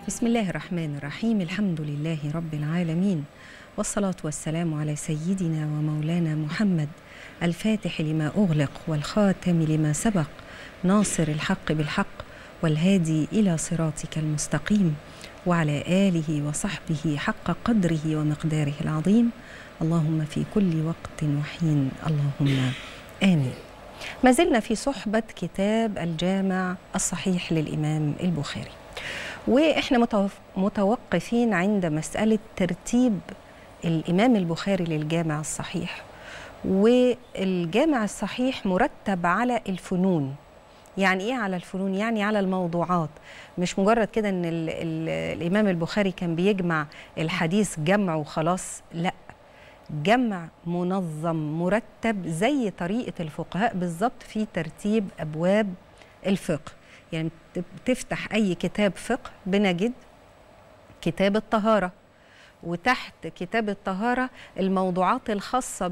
بسم الله الرحمن الرحيم. الحمد لله رب العالمين، والصلاة والسلام على سيدنا ومولانا محمد الفاتح لما أغلق والخاتم لما سبق، ناصر الحق بالحق والهادي إلى صراطك المستقيم، وعلى آله وصحبه حق قدره ومقداره العظيم. اللهم في كل وقت وحين اللهم آمين. ما زلنا في صحبة كتاب الجامع الصحيح للإمام البخاري، وإحنا متوقفين عند مسألة ترتيب الإمام البخاري للجامع الصحيح. والجامع الصحيح مرتب على الفنون. يعني إيه على الفنون؟ يعني على الموضوعات، مش مجرد كده إن الإمام البخاري كان بيجمع الحديث جمع وخلاص، لا، جمع منظم مرتب زي طريقة الفقهاء بالظبط في ترتيب أبواب الفقه. يعني تفتح أي كتاب فقه بنجد كتاب الطهارة، وتحت كتاب الطهارة الموضوعات الخاصة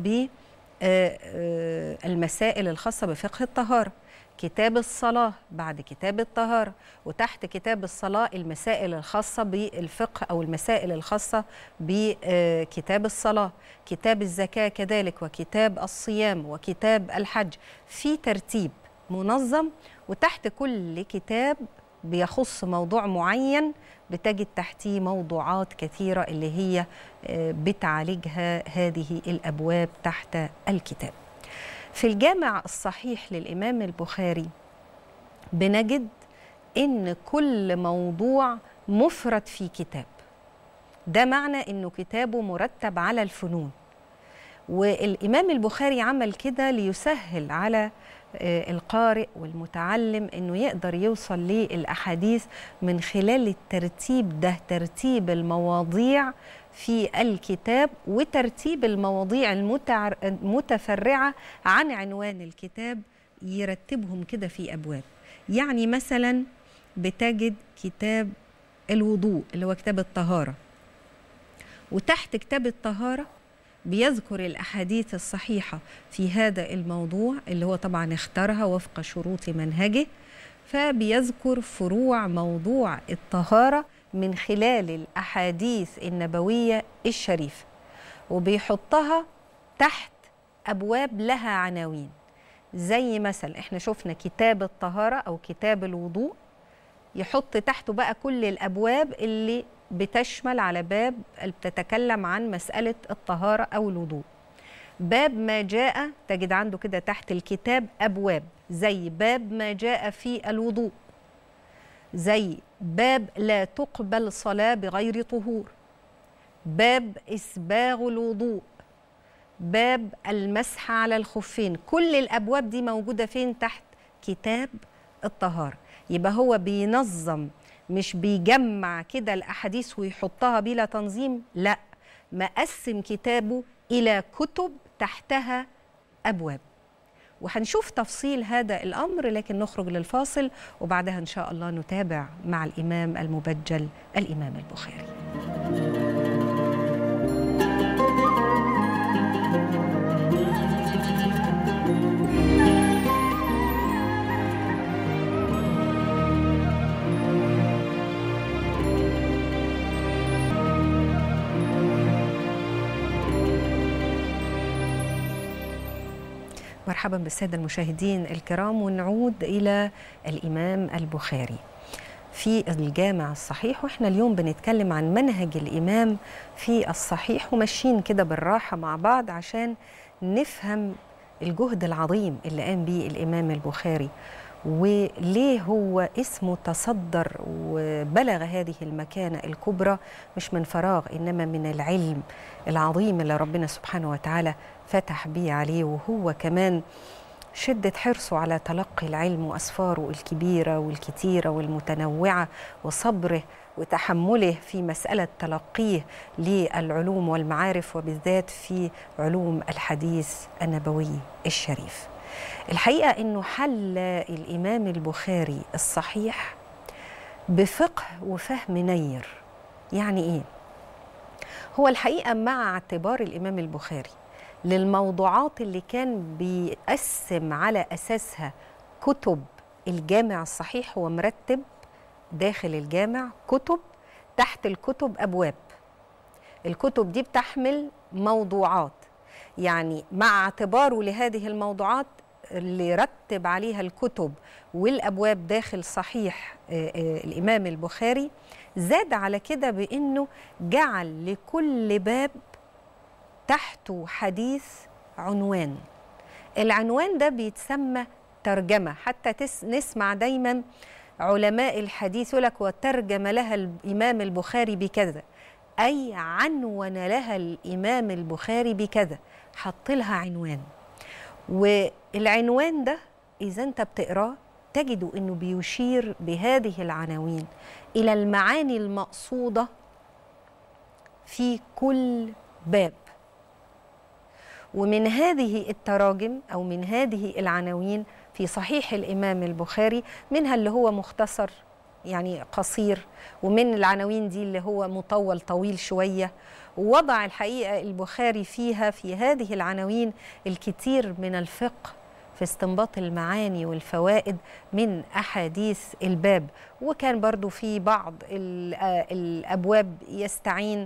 بالمسائل الخاصة بفقه الطهارة. كتاب الصلاة بعد كتاب الطهارة، وتحت كتاب الصلاة المسائل الخاصة بالفقه أو المسائل الخاصة بكتاب الصلاة. كتاب الزكاة كذلك، وكتاب الصيام، وكتاب الحج، في ترتيب منظم. وتحت كل كتاب بيخص موضوع معين بتجد تحتيه موضوعات كثيرة اللي هي بتعالجها هذه الأبواب تحت الكتاب. في الجامع الصحيح للإمام البخاري بنجد إن كل موضوع مفرد في كتاب. ده معنى إنه كتابه مرتب على الفنون، والإمام البخاري عمل كده ليسهل على القارئ والمتعلم إنه يقدر يوصل للأحاديث من خلال الترتيب ده، ترتيب المواضيع في الكتاب وترتيب المواضيع المتفرعة عن عنوان الكتاب، يرتبهم كده في أبواب. يعني مثلا بتجد كتاب الوضوء اللي هو كتاب الطهارة، وتحت كتاب الطهارة بيذكر الأحاديث الصحيحة في هذا الموضوع اللي هو طبعا اختارها وفق شروط منهجه، فبيذكر فروع موضوع الطهارة من خلال الأحاديث النبوية الشريفة، وبيحطها تحت أبواب لها عناوين. زي مثلا احنا شفنا كتاب الطهارة أو كتاب الوضوء، يحط تحته بقى كل الأبواب اللي بتشمل على باب بتتكلم عن مسألة الطهارة أو الوضوء. باب ما جاء تجد عنده كده تحت الكتاب أبواب، زي باب ما جاء في الوضوء، زي باب لا تقبل صلاة بغير طهور، باب إسباغ الوضوء، باب المسح على الخفين. كل الأبواب دي موجودة فين؟ تحت كتاب الطهارة. يبقى هو بينظم، مش بيجمع كده الأحاديث ويحطها بلا تنظيم، لا، مقسم كتابه إلى كتب تحتها أبواب. وهنشوف تفصيل هذا الأمر، لكن نخرج للفاصل وبعدها إن شاء الله نتابع مع الإمام المبجل الإمام البخاري. مرحبا بالسادة المشاهدين الكرام، ونعود إلى الإمام البخاري في الجامع الصحيح. وإحنا اليوم بنتكلم عن منهج الإمام في الصحيح، وماشيين كده بالراحة مع بعض عشان نفهم الجهد العظيم اللي قام به الإمام البخاري، وليه هو اسمه تصدر وبلغ هذه المكانة الكبرى، مش من فراغ، إنما من العلم العظيم اللي ربنا سبحانه وتعالى فتح بيه عليه، وهو كمان شدة حرصه على تلقي العلم وأسفاره الكبيرة والكتيرة والمتنوعة، وصبره وتحمله في مسألة تلقيه للعلوم والمعارف، وبالذات في علوم الحديث النبوي الشريف. الحقيقة أنه حل الإمام البخاري الصحيح بفقه وفهم نير. يعني إيه؟ هو الحقيقة مع اعتبار الإمام البخاري للموضوعات اللي كان بيقسم على أساسها كتب الجامع الصحيح، هو مرتب داخل الجامع كتب تحت الكتب أبواب. الكتب دي بتحمل موضوعات، يعني مع اعتباره لهذه الموضوعات اللي رتب عليها الكتب والأبواب داخل صحيح الإمام البخاري، زاد على كده بأنه جعل لكل باب تحته حديث عنوان. العنوان ده بيتسمى ترجمة، حتى نسمع دايما علماء الحديث يقول لك وترجم لها الإمام البخاري بكذا، أي عنون لها الإمام البخاري بكذا، حط لها عنوان. والعنوان ده إذا أنت بتقراه تجد أنه بيشير بهذه العناوين إلى المعاني المقصودة في كل باب. ومن هذه التراجم أو من هذه العناوين في صحيح الإمام البخاري منها اللي هو مختصر يعني قصير، ومن العناوين دي اللي هو مطول طويل شوية. ووضع الحقيقة البخاري فيها في هذه العناوين الكثير من الفقه في استنباط المعاني والفوائد من أحاديث الباب. وكان برضو في بعض الأبواب يستعين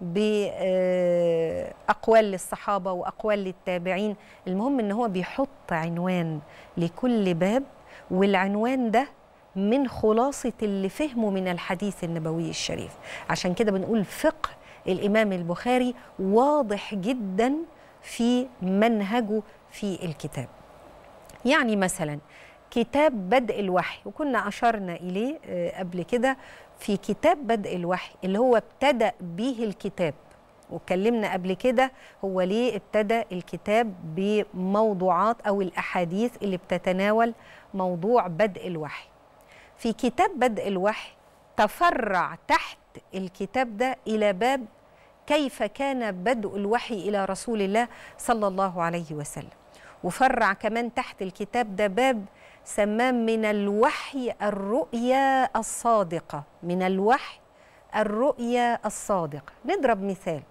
بأقوال للصحابة وأقوال للتابعين. المهم إن هو بيحط عنوان لكل باب، والعنوان ده من خلاصة اللي فهمه من الحديث النبوي الشريف. عشان كده بنقول فقه الإمام البخاري واضح جدا في منهجه في الكتاب. يعني مثلا كتاب بدء الوحي، وكنا أشرنا إليه قبل كده في كتاب بدء الوحي اللي هو ابتدأ به الكتاب، واتكلمنا قبل كده هو ليه ابتدأ الكتاب بموضوعات أو الأحاديث اللي بتتناول موضوع بدء الوحي. في كتاب بدء الوحي تفرع تحت الكتاب ده إلى باب كيف كان بدء الوحي إلى رسول الله صلى الله عليه وسلم، وفرع كمان تحت الكتاب ده باب سماه من الوحي الرؤيا الصادقة. من الوحي الرؤيا الصادقة. نضرب مثال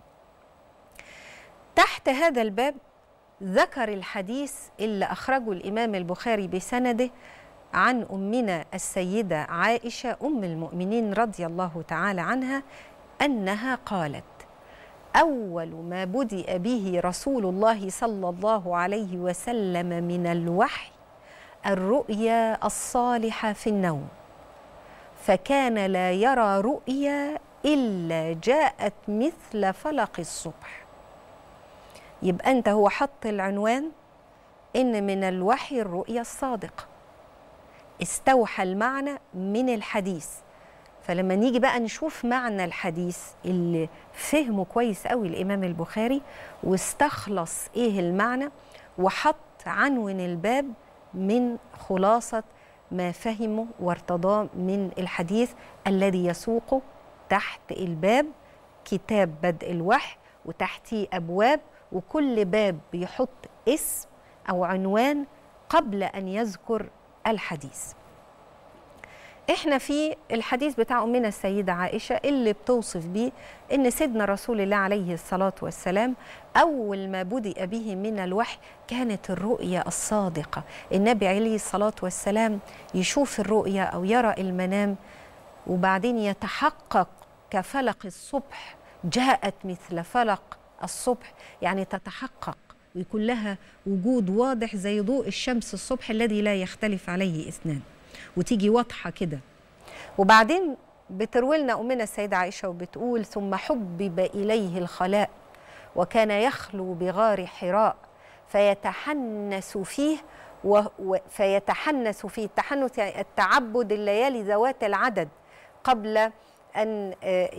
تحت هذا الباب، ذكر الحديث اللي أخرجه الإمام البخاري بسنده عن أمنا السيدة عائشة أم المؤمنين رضي الله تعالى عنها أنها قالت: أول ما بدأ به رسول الله صلى الله عليه وسلم من الوحي الرؤيا الصالحة في النوم، فكان لا يرى رؤيا إلا جاءت مثل فلق الصبح. يبقى أنت هو حط العنوان إن من الوحي الرؤيا الصادقة، استوحى المعنى من الحديث. فلما نيجي بقى نشوف معنى الحديث اللي فهمه كويس قوي الإمام البخاري واستخلص إيه المعنى وحط عنوان الباب من خلاصة ما فهمه وارتضاه من الحديث الذي يسوقه تحت الباب كتاب بدء الوحي، وتحتيه أبواب، وكل باب بيحط اسم أو عنوان قبل أن يذكر الحديث. احنا في الحديث بتاع أمنا السيدة عائشة اللي بتوصف بيه إن سيدنا رسول الله عليه الصلاة والسلام أول ما بدأ به من الوحي كانت الرؤيا الصادقة. النبي عليه الصلاة والسلام يشوف الرؤيا أو يرى المنام وبعدين يتحقق كفلق الصبح، جاءت مثل فلق الصبح، يعني تتحقق ويكون لها وجود واضح زي ضوء الشمس الصبح الذي لا يختلف عليه اثنان، وتيجي واضحة كده. وبعدين بتروي لنا أمنا السيدة عائشة وبتقول: ثم حبب إليه الخلاء وكان يخلو بغار حراء فيتحنس فيه فيتحنس فيه. التحنس يعني التعبد الليالي ذوات العدد قبل أن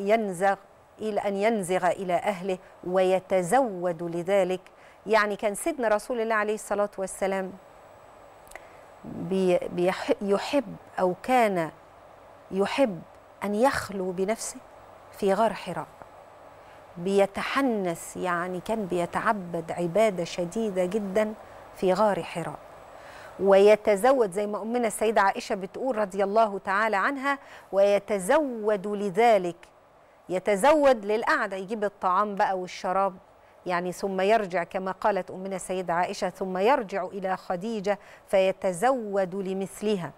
ينزغ إلى أهله ويتزود لذلك. يعني كان سيدنا رسول الله عليه الصلاة والسلام يحب أو كان يحب أن يخلو بنفسه في غار حراء، بيتحنس، يعني كان بيتعبد عبادة شديدة جدا في غار حراء، ويتزود زي ما أمنا السيدة عائشة بتقول رضي الله تعالى عنها: ويتزود لذلك، يتزود للقعدة، يجيب الطعام بقى والشراب يعني، ثم يرجع كما قالت أمنا السيدة عائشة: ثم يرجع إلى خديجة فيتزود لمثلها.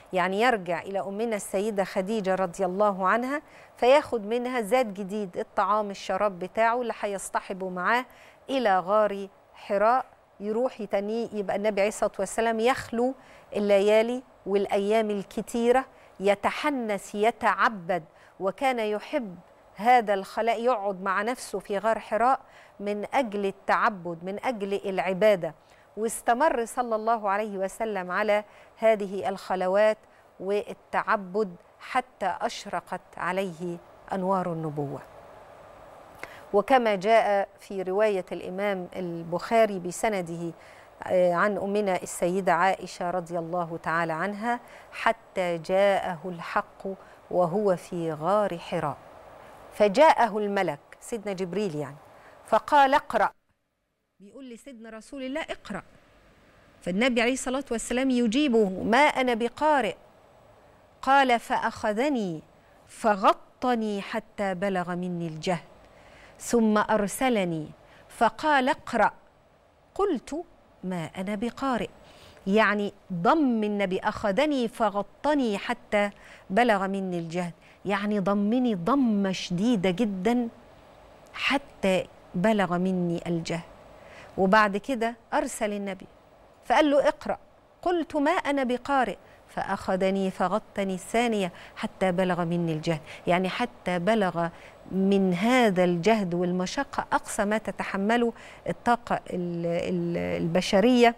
يعني يرجع إلى أمنا السيدة خديجة رضي الله عنها فياخد منها زاد جديد، الطعام الشراب بتاعه اللي هيصطحبه معاه إلى غار حراء، يروح يتنيه. يبقى النبي عليه الصلاة والسلام يخلو الليالي والأيام الكتيرة، يتحنس يتعبد، وكان يحب هذا الخلاء، يقعد مع نفسه في غار حراء من أجل التعبد، من أجل العبادة. واستمر صلى الله عليه وسلم على هذه الخلوات والتعبد حتى أشرقت عليه أنوار النبوة. وكما جاء في رواية الإمام البخاري بسنده عن أمنا السيدة عائشة رضي الله تعالى عنها: حتى جاءه الحق وهو في غار حراء، فجاءه الملك سيدنا جبريل يعني، فقال اقرأ. بيقول لسيدنا رسول الله اقرأ، فالنبي عليه الصلاة والسلام يجيبه: ما أنا بقارئ. قال: فأخذني فغطني حتى بلغ مني الجهد، ثم أرسلني فقال اقرأ. قلت: ما أنا بقارئ. يعني ضم النبي، أخذني فغطني حتى بلغ مني الجهد، يعني ضمني ضمة شديدة جدا حتى بلغ مني الجهد. وبعد كده أرسل النبي فقال له اقرأ. قلت: ما أنا بقارئ. فأخذني فغطني الثانية حتى بلغ مني الجهد، يعني حتى بلغ من هذا الجهد والمشقة أقصى ما تتحمله الطاقة البشرية.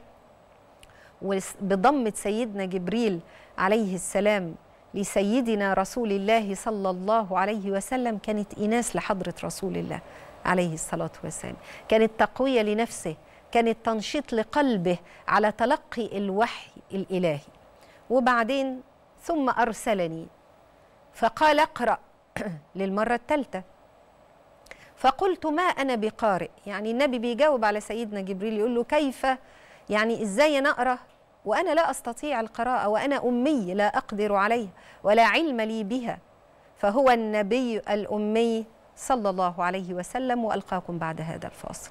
وبضمة سيدنا جبريل عليه السلام لسيدنا رسول الله صلى الله عليه وسلم كانت إناس لحضرة رسول الله عليه الصلاة والسلام، كانت تقوية لنفسه، كانت تنشيط لقلبه على تلقي الوحي الإلهي. وبعدين ثم أرسلني فقال اقرأ للمرة الثالثة. فقلت: ما أنا بقارئ. يعني النبي بيجاوب على سيدنا جبريل يقول له: كيف يعني إزاي نقرأ وأنا لا أستطيع القراءة، وأنا أمي لا أقدر عليها ولا علم لي بها. فهو النبي الأمي صلى الله عليه وسلم. وألقاكم بعد هذا الفاصل.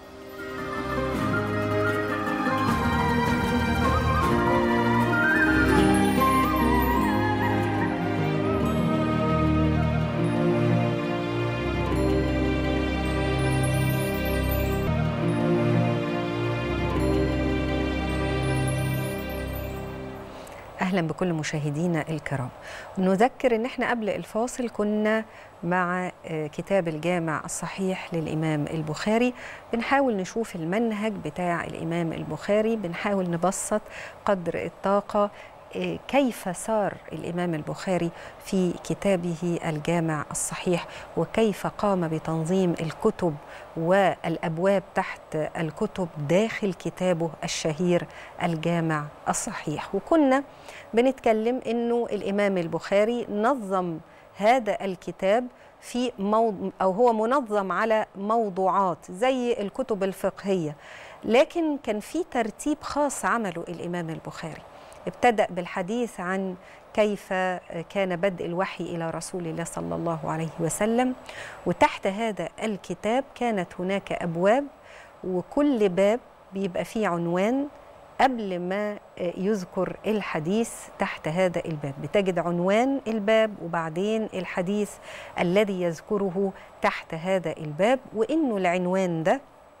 أهلا بكل مشاهدينا الكرام. نذكر أن احنا قبل الفاصل كنا مع كتاب الجامع الصحيح للإمام البخاري، بنحاول نشوف المنهج بتاع الإمام البخاري، بنحاول نبسط قدر الطاقة كيف سار الإمام البخاري في كتابه الجامع الصحيح، وكيف قام بتنظيم الكتب والأبواب تحت الكتب داخل كتابه الشهير الجامع الصحيح. وكنا بنتكلم إنه الإمام البخاري نظم هذا الكتاب في أو هو منظم على موضوعات زي الكتب الفقهية، لكن كان في ترتيب خاص عمله الإمام البخاري. ابتدأ بالحديث عن كيف كان بدء الوحي إلى رسول الله صلى الله عليه وسلم، وتحت هذا الكتاب كانت هناك أبواب، وكل باب بيبقى فيه عنوان قبل ما يذكر الحديث تحت هذا الباب. بتجد عنوان الباب وبعدين الحديث الذي يذكره تحت هذا الباب، وإنه العنوان ده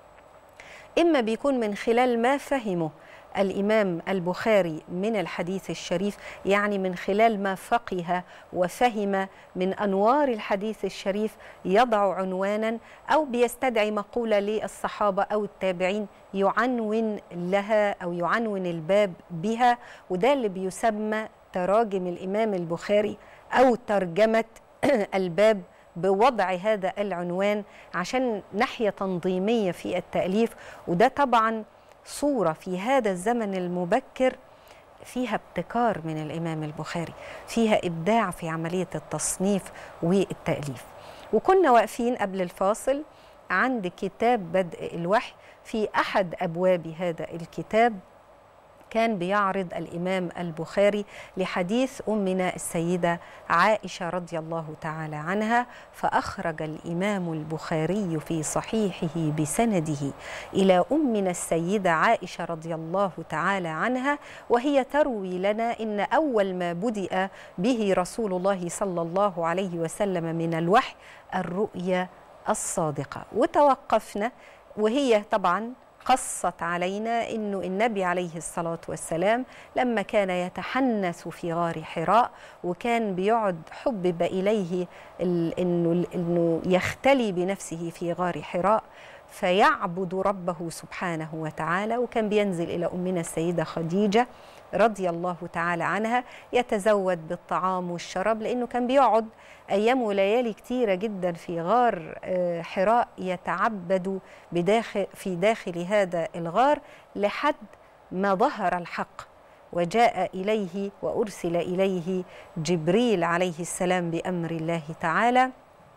إما بيكون من خلال ما فهمه الإمام البخاري من الحديث الشريف، يعني من خلال ما فقه وفهم من أنوار الحديث الشريف يضع عنوانا، أو بيستدعي مقولة للصحابة أو التابعين يعنون لها أو يعنون الباب بها، وده اللي بيسمى تراجم الإمام البخاري أو ترجمة الباب بوضع هذا العنوان عشان ناحية تنظيمية في التأليف. وده طبعا صورة في هذا الزمن المبكر فيها ابتكار من الإمام البخاري، فيها إبداع في عملية التصنيف والتأليف. وكنا واقفين قبل الفاصل عند كتاب بدء الوحي. في أحد أبواب هذا الكتاب كان بيعرض الإمام البخاري لحديث أمنا السيدة عائشة رضي الله تعالى عنها، فأخرج الإمام البخاري في صحيحه بسنده إلى أمنا السيدة عائشة رضي الله تعالى عنها، وهي تروي لنا إن أول ما بدأ به رسول الله صلى الله عليه وسلم من الوحي الرؤيا الصادقة. وتوقفنا وهي طبعا قصت علينا إنه النبي عليه الصلاة والسلام لما كان يتحنث في غار حراء وكان بيقعد حبب إليه إنه يختلي بنفسه في غار حراء فيعبد ربه سبحانه وتعالى، وكان بينزل إلى أمنا السيدة خديجة رضي الله تعالى عنها يتزود بالطعام والشراب، لأنه كان بيقعد أيام وليالي كتيرة جدا في غار حراء يتعبد في داخل هذا الغار لحد ما ظهر الحق وجاء إليه وأرسل إليه جبريل عليه السلام بأمر الله تعالى،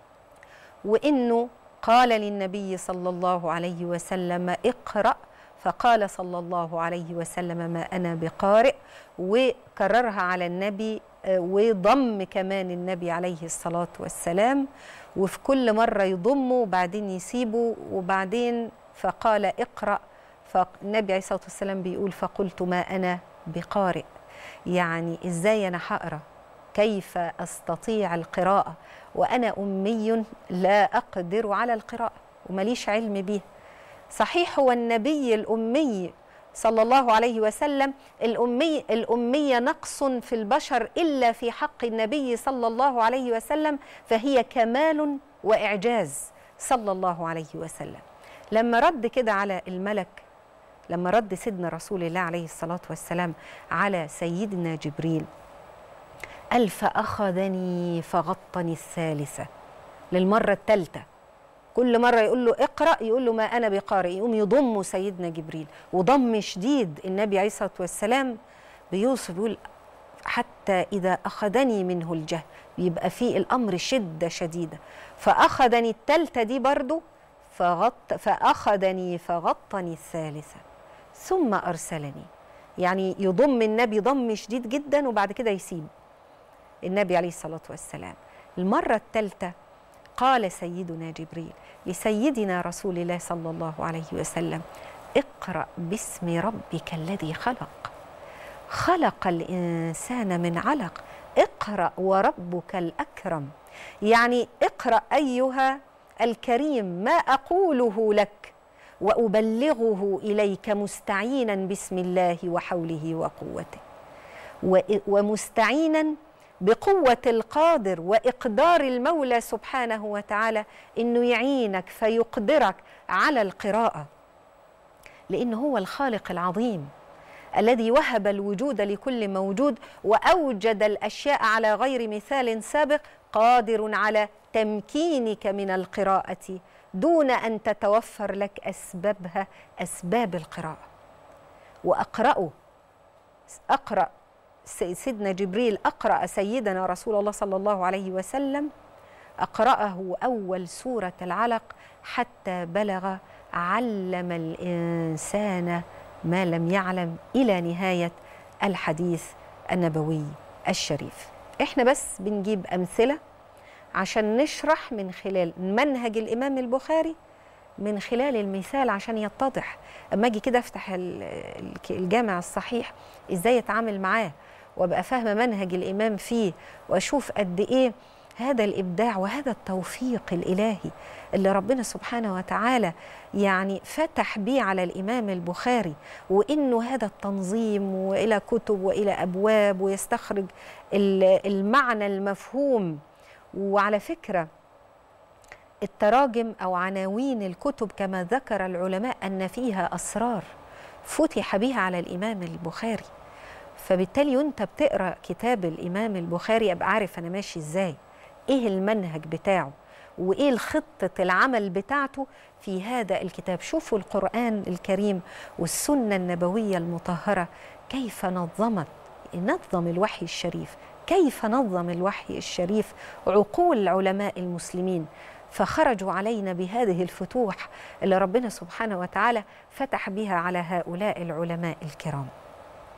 وإنه قال للنبي صلى الله عليه وسلم اقرأ، فقال صلى الله عليه وسلم ما أنا بقارئ، وكررها على النبي وضم كمان النبي عليه الصلاة والسلام، وفي كل مرة يضمه وبعدين يسيبه وبعدين فقال اقرأ، فالنبي عليه الصلاة والسلام بيقول فقلت ما أنا بقارئ، يعني إزاي أنا هقرأ؟ كيف أستطيع القراءة وأنا أمي لا أقدر على القراءة ومليش علم بيها؟ صحيح هو النبي الأمي صلى الله عليه وسلم، الأمية نقص في البشر إلا في حق النبي صلى الله عليه وسلم فهي كمال وإعجاز صلى الله عليه وسلم. لما رد كده على الملك، لما رد سيدنا رسول الله عليه الصلاة والسلام على سيدنا جبريل قال فأخذني فغطني الثالثة، للمرة الثالثة كل مرة يقول له اقرأ يقول له ما أنا بقارئ، يقوم يضم سيدنا جبريل وضم شديد. النبي عليه الصلاة والسلام بيوصف يقول حتى إذا أخذني منه الجهل، يبقى فيه الأمر شدة شديدة. فأخذني الثالثة دي برضو فأخذني فغطني الثالثة ثم أرسلني، يعني يضم النبي ضم شديد جدا وبعد كده يسيب النبي عليه الصلاة والسلام. المرة الثالثة قال سيدنا جبريل لسيدنا رسول الله صلى الله عليه وسلم اقرأ باسم ربك الذي خلق، خلق الإنسان من علق، اقرأ وربك الأكرم، يعني اقرأ أيها الكريم ما أقوله لك وأبلغه إليك مستعينا بسم الله وحوله وقوته، ومستعينا بقوة القادر وإقدار المولى سبحانه وتعالى إنه يعينك فيقدرك على القراءة، لأنه هو الخالق العظيم الذي وهب الوجود لكل موجود وأوجد الأشياء على غير مثال سابق، قادر على تمكينك من القراءة دون أن تتوفر لك أسبابها، أسباب القراءة. أقرأ سيدنا جبريل أقرأ سيدنا رسول الله صلى الله عليه وسلم، أقرأه أول سورة العلق حتى بلغ علم الإنسان ما لم يعلم إلى نهاية الحديث النبوي الشريف. إحنا بس بنجيب أمثلة عشان نشرح من خلال منهج الإمام البخاري من خلال المثال عشان يتضح. أما أجي كده أفتح الجامع الصحيح إزاي أتعامل معاه وأبقى فاهمة منهج الإمام فيه وأشوف قد إيه هذا الإبداع وهذا التوفيق الإلهي اللي ربنا سبحانه وتعالى يعني فتح بيه على الإمام البخاري، وإنه هذا التنظيم وإلى كتب وإلى أبواب ويستخرج المعنى المفهوم. وعلى فكرة التراجم أو عناوين الكتب كما ذكر العلماء أن فيها أسرار فتح بها على الإمام البخاري، فبالتالي وانت بتقرأ كتاب الإمام البخاري أبقى عارف أنا ماشي إزاي، إيه المنهج بتاعه وإيه الخطة العمل بتاعته في هذا الكتاب. شوفوا القرآن الكريم والسنة النبوية المطهرة كيف نظم الوحي الشريف، كيف نظم الوحي الشريف عقول علماء المسلمين، فخرجوا علينا بهذه الفتوح اللي ربنا سبحانه وتعالى فتح بها على هؤلاء العلماء الكرام.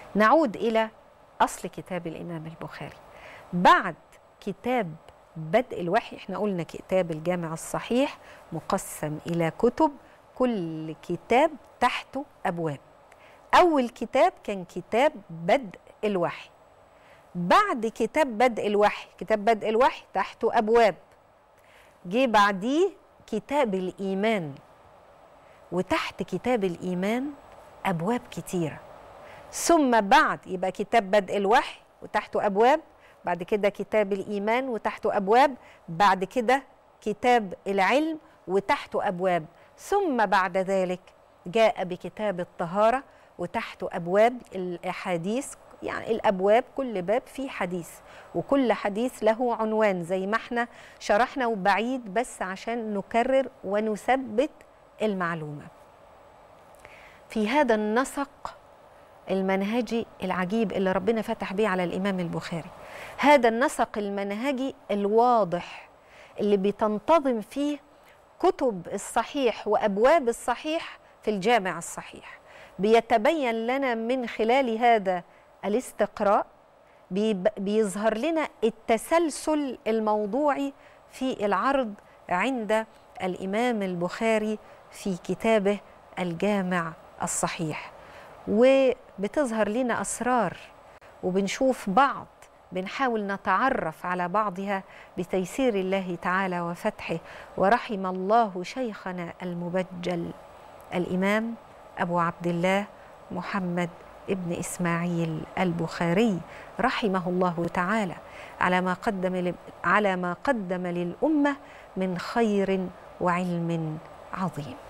نعود إلى أصل كتاب الإمام البخاري. بعد كتاب بدء الوحي، احنا قلنا كتاب الجامع الصحيح مقسم إلى كتب، كل كتاب تحته أبواب. أول كتاب كان كتاب بدء الوحي. بعد كتاب بدء الوحي، كتاب بدء الوحي تحته أبواب. جه بعديه كتاب الإيمان، وتحت كتاب الإيمان أبواب كتيرة. ثم بعد يبقى كتاب بدء الوحي وتحته أبواب، بعد كده كتاب الإيمان وتحته أبواب، بعد كده كتاب العلم وتحته أبواب، ثم بعد ذلك جاء بكتاب الطهارة وتحته أبواب الأحاديث. يعني الأبواب كل باب فيه حديث، وكل حديث له عنوان زي ما احنا شرحنا، وبعيد بس عشان نكرر ونثبت المعلومة. في هذا النسق المنهجي العجيب اللي ربنا فتح بيه على الإمام البخاري، هذا النسق المنهجي الواضح اللي بتنتظم فيه كتب الصحيح وأبواب الصحيح في الجامع الصحيح، بيتبين لنا من خلال هذا الاستقراء، بيظهر لنا التسلسل الموضوعي في العرض عند الإمام البخاري في كتابه الجامع الصحيح، وبتظهر لنا أسرار، وبنشوف بعض، بنحاول نتعرف على بعضها بتيسير الله تعالى وفتحه. ورحم الله شيخنا المبجل الإمام أبو عبد الله محمد ابن إسماعيل البخاري رحمه الله تعالى على ما قدم للأمة من خير وعلم عظيم.